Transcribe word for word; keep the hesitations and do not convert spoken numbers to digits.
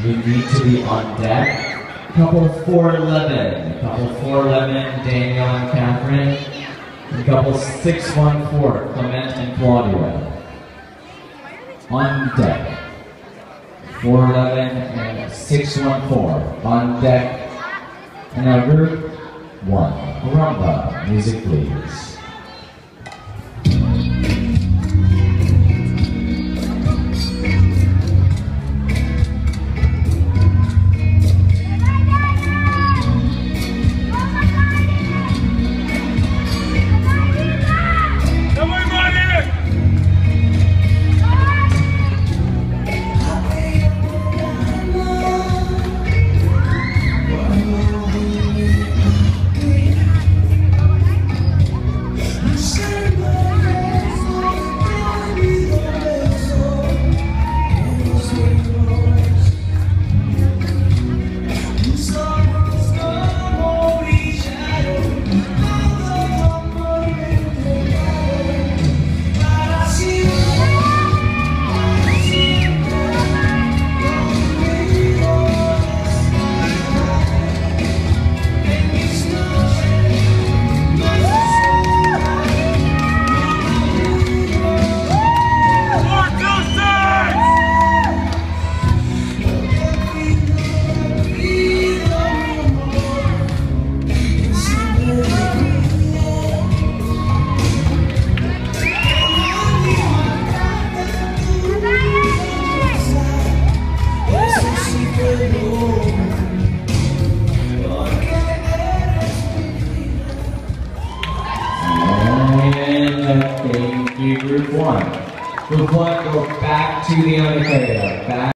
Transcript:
you need to be on deck. Couple four eleven, couple four eleven, Daniel and Catherine. And couple six one four, Clement and Claudia. On deck. four eleven and six one four, on deck. And now group one, Rumba, music please. Thank you, group one. Group one, go back to the auditorium. Back